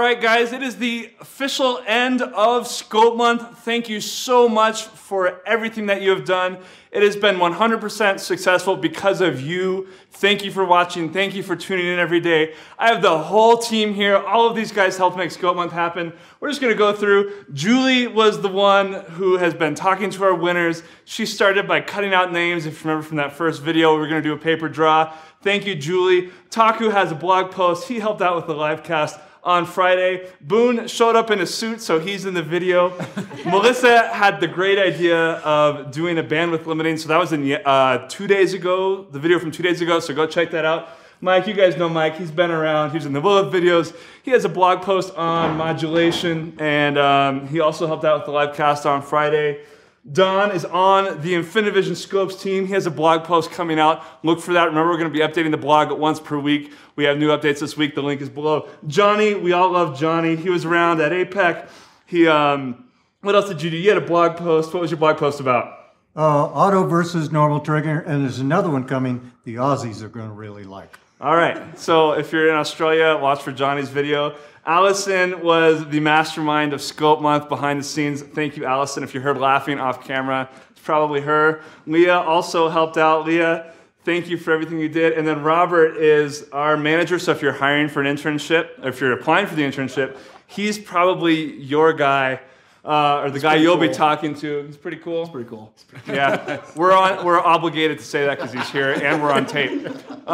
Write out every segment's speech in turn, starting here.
right, guys, it is the official end of Scope Month. Thank you so much for everything that you have done. It has been 100% successful because of you. Thank you for watching. Thank you for tuning in every day. I have the whole team here. All of these guys helped make Scope Month happen. We're just going to go through. Julie was the one who has been talking to our winners. She started by cutting out names. If you remember from that first video, we were going to do a paper draw. Thank you, Julie. Taku has a blog post. He helped out with the live cast on Friday. Boone showed up in a suit, so he's in the video. Melissa had the great idea of doing a bandwidth limiting, so that was in 2 days ago, the video from 2 days ago, so go check that out. Mike, you guys know Mike, he's been around, he's in the Willow videos. He has a blog post on modulation, and he also helped out with the live cast on Friday. Don is on the Infinivision Scopes team. He has a blog post coming out. Look for that. Remember, we're going to be updating the blog once per week. We have new updates this week. The link is below. Johnny, we all love Johnny. He was around at APEC. What else did you do? You had a blog post. What was your blog post about? Auto versus normal trigger, and there's another one coming the Aussies are going to really like. All right. So if you're in Australia, watch for Johnny's video. Allison was the mastermind of Scope Month behind the scenes. Thank you, Allison. If you heard laughing off camera, it's probably her. Leah also helped out. Leah, thank you for everything you did. And then Robert is our manager, so if you're hiring for an internship, if you're applying for the internship, he's probably your guy, or the guy you'll be talking to. He's pretty cool. It's pretty cool. Yeah, we're obligated to say that because he's here and we're on tape.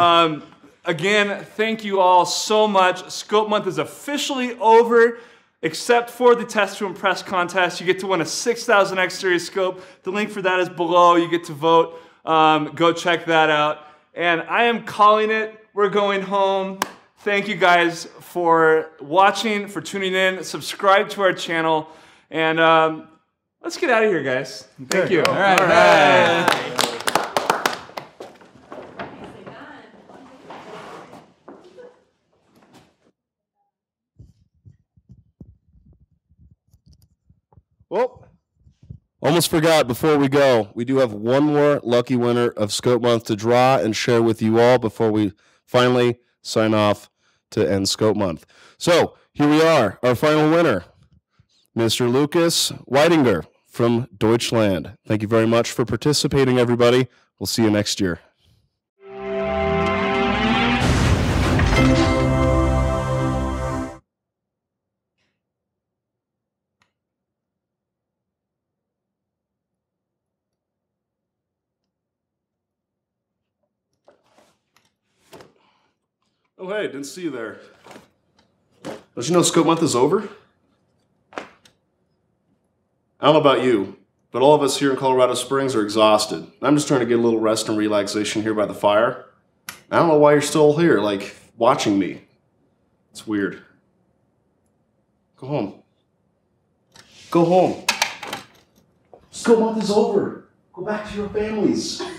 Again, thank you all so much. Scope Month is officially over, except for the Test to Impress contest. You get to win a 6000 X Series scope. The link for that is below. You get to vote. Go check that out. And I am calling it. We're going home. Thank you guys for watching, for tuning in. Subscribe to our channel. And let's get out of here, guys. Thank you. All right. All right. Well, almost forgot before we go. We do have one more lucky winner of Scope Month to draw and share with you all before we finally sign off to end Scope Month. So here we are, our final winner, Mr. Lucas Weidinger from Deutschland. Thank you very much for participating, everybody. We'll see you next year. Oh, hey, didn't see you there. Don't you know Scope Month is over? I don't know about you, but all of us here in Colorado Springs are exhausted. I'm just trying to get a little rest and relaxation here by the fire. I don't know why you're still here, like, watching me. It's weird. Go home. Go home. Scope Month is over. Go back to your families.